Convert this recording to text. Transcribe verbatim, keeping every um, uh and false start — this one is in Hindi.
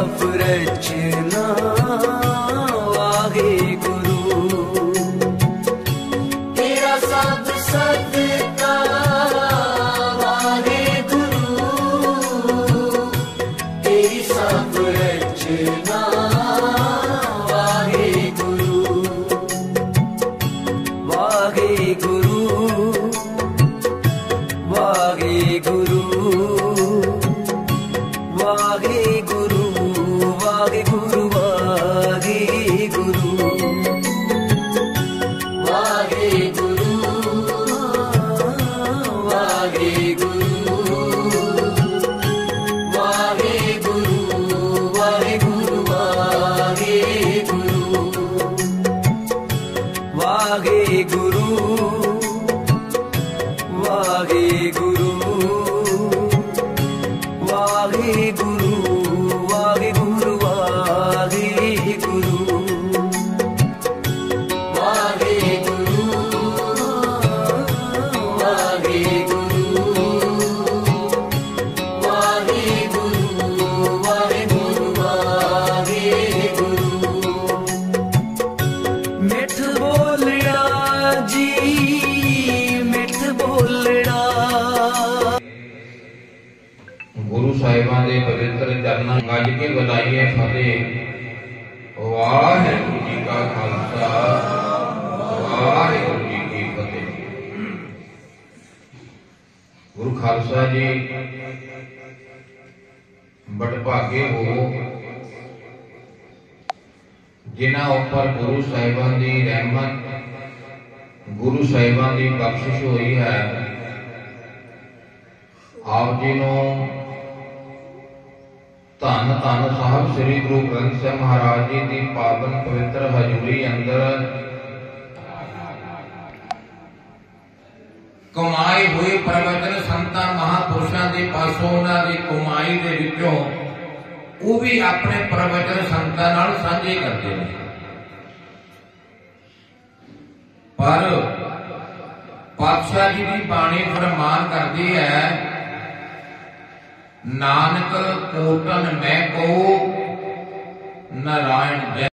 सब रचना वाहे गुरु, तेरा सब सदका वाहे गुरु, तेरी सब रचना वाहे गुरु, वाहे गुरु, वाहे गुरु, वाहे गुरु, वाहे गुरु, वाहे गुरु, वाहे गुरु, वाहे गुरु, वाहे गुरु, वाहे गुरु, वाहे गुरु, वाहे गुरु, वाहे गुरु, वाहे गुरु, वाहे गुरु, वाहे गुरु, वाहे गुरु, वाहे गुरु, वाहे गुरु, वाहे गुरु। मिठ बोलड़ा जी, मिठ बोलड़ा। गुरु साहिबान के पवित्र चरणों गज के बधाइए फतेह। वाहिगुरू जी का खालसा, वाहिगुरू जी की फतेह। गुरु खालसा जी बड़भागे हो जिन्हां उपर गुरु साहिबान की रहमत, गुरु साहिबान की बख्शिश हुई है। आप जी नूं धन धन साहब श्री गुरु ग्रंथ साहिब महाराज जी की पावन पवित्र हजूरी अंदर कमाई हुई प्रवचन संतां महापुरुषों के पासों उन्होंने कमाई के विचों वो भी अपने प्रवचन संतां नाल साझे करते हैं। पर पातशाह जी की बाणी फरमान करती है, नानक कोटन मैं को नारायण जय।